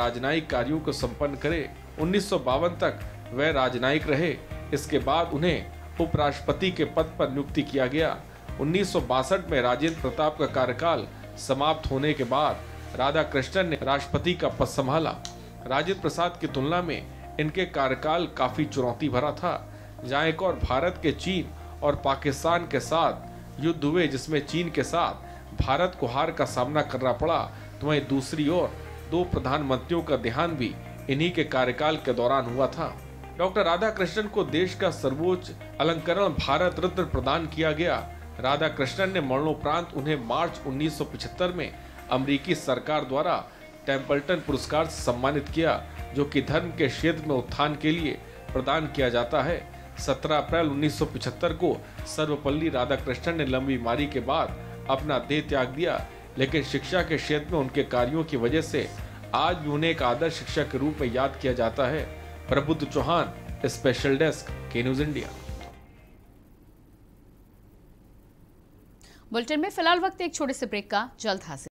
राजनयिक कार्यों को संपन्न करे। 1952 तक वह राजनयिक रहे। इसके बाद उन्हें उपराष्ट्रपति के पद पर नियुक्ति किया गया। 1962 में राजेंद्र प्रताप का कार्यकाल समाप्त होने के बाद राधाकृष्णन ने राष्ट्रपति का पद संभाला। राजेंद्र प्रसाद की तुलना में इनके कार्यकाल काफी चुनौती भरा था। जहां एक और भारत के चीन और पाकिस्तान के साथ युद्ध हुए, जिसमें चीन के साथ भारत को हार का सामना करना पड़ा, तो वहीं दूसरी ओर 2 प्रधानमंत्रियों का देहांत भी इन्हीं के कार्यकाल के दौरान हुआ था। डॉक्टर राधाकृष्णन को देश का सर्वोच्च अलंकरण भारत रत्न प्रदान किया गया। राधाकृष्णन ने मरणोपरांत उन्हें मार्च 1975 में अमेरिकी सरकार द्वारा टेम्पल्टन पुरस्कार से सम्मानित किया, जो कि धर्म के क्षेत्र में उत्थान के लिए प्रदान किया जाता है। 17 अप्रैल 1975 को सर्वपल्ली राधाकृष्णन ने लंबी बीमारी के बाद अपना देह त्याग दिया, लेकिन शिक्षा के क्षेत्र में उनके कार्यों की वजह से आज भी उन्हें एक आदर्श शिक्षक के रूप में याद किया जाता है। Prabuddh Chauhan, special desk, K news India. Bulletin में फिलहाल वक्त एक छोटे से ब्रेक का, जल्द हाजिर।